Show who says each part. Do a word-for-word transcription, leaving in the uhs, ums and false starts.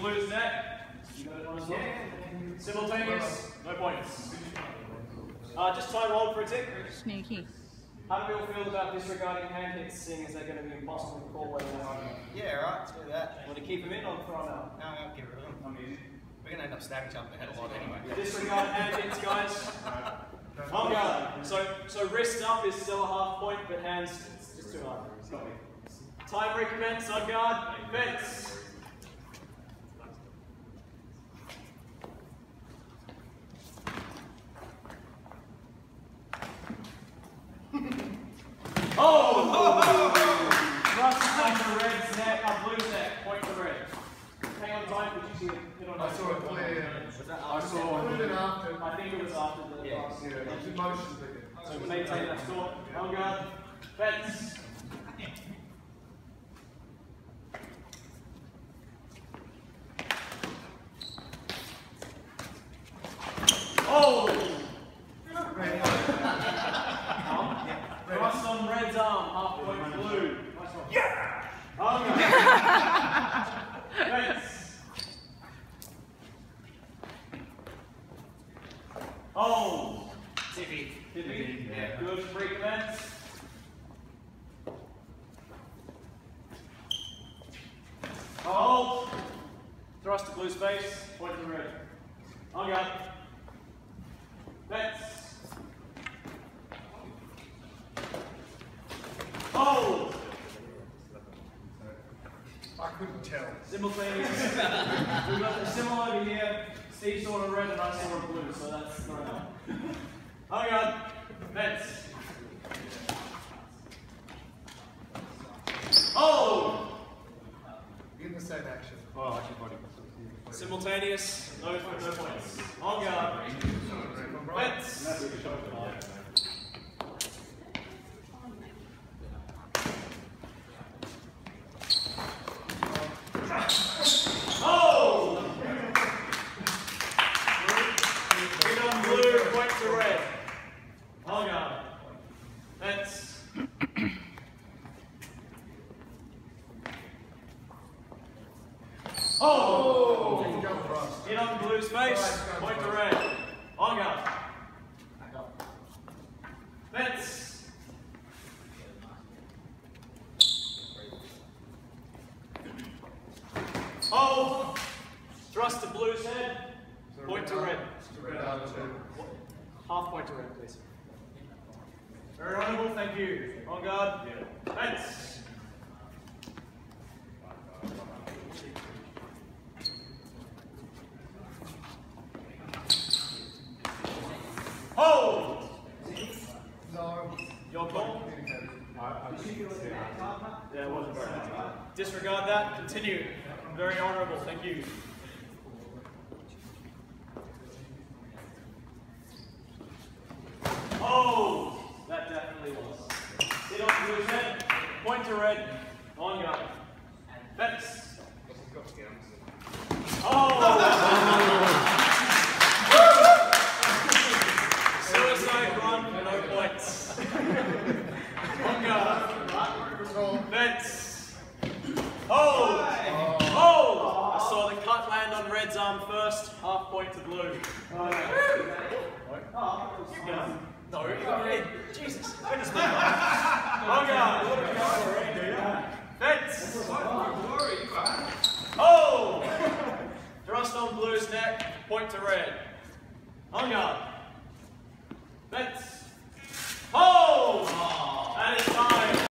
Speaker 1: blue's net. You got it on as well? Simultaneous, no points. Uh, just try and hold for a tick.
Speaker 2: Sneaky.
Speaker 1: How do we all feel about disregarding hand hits, seeing as they're going to be impossible to call when they're on?
Speaker 3: Yeah, right, let's do that.
Speaker 1: Want to keep them in or throw them out?
Speaker 3: No, no, get rid of them. We're going to end up stabbing each other in the head a lot anyway.
Speaker 1: Disregard hand hits, guys. On guard. So, so wrist up is still a half point, but hands, it's just too hard. Time recommence, on guard, fence. Oh! Thrust on the red's net, uh, blue's net, point to red. Hang on time, did you see it hit on?
Speaker 4: I saw it clear. I saw it. It after.
Speaker 1: I think it was after the
Speaker 3: yeah.
Speaker 1: last.
Speaker 4: Yeah, it's emotions.
Speaker 1: So maintain that score. On guard, fence. Oh! Thrust on red's arm, half point blue. Nice one. Yeah! On guard. Fence. Oh!
Speaker 3: Tippy.
Speaker 1: Tippy. Yeah. Good. Recommence. Oh! Thrust to blue space. Point to red. On guard. Fence. Oh!
Speaker 4: I couldn't tell.
Speaker 1: Simultaneous. We've got the similar over here. Steve saw a red and I saw a blue, so that's thrown out. On guard. Fence. Oh!
Speaker 4: In the same action.
Speaker 1: Oh, actually, body. Simultaneous. No, no points. On guard. Fence. Oh! Hit on blue, point to red. On guard. Fence. Oh! Hit on blue space, point to red. On guard. Fence. Oh! Thrust to blue's head, point to red. Half point to red, please. Very honourable, thank you. On guard. Fence. Hold!
Speaker 4: No.
Speaker 1: Your call? Yeah, it wasn't very much. Disregard that, continue. Very honourable, thank you. Oh! That definitely was. Hit on blue's head, point to red, on guard. Fence. Oh! Suicide run, no points. On guard. Fence. Oh! Oh! I saw the cut land on red's arm first, half point to blue. Oh, no. No, you got red. Jesus. On guard. Fence. Oh! Thrust on blue's neck, point to red. On guard.